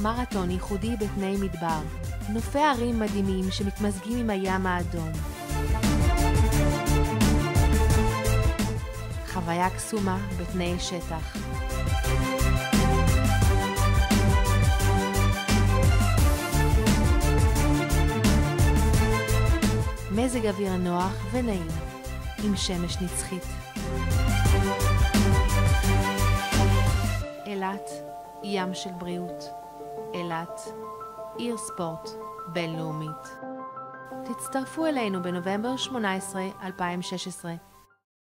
מרתון ייחודי בתנאי מדבר. נופי ערים מדהימים שמתמזגים עם הים האדום. חוויה קסומה בתנאי שטח. מזג אוויר נוח ונעים, עם שמש נצחית. אילת, ים של בריאות. אילת, עיר ספורט בינלאומית. תצטרפו אלינו בנובמבר 18, 2016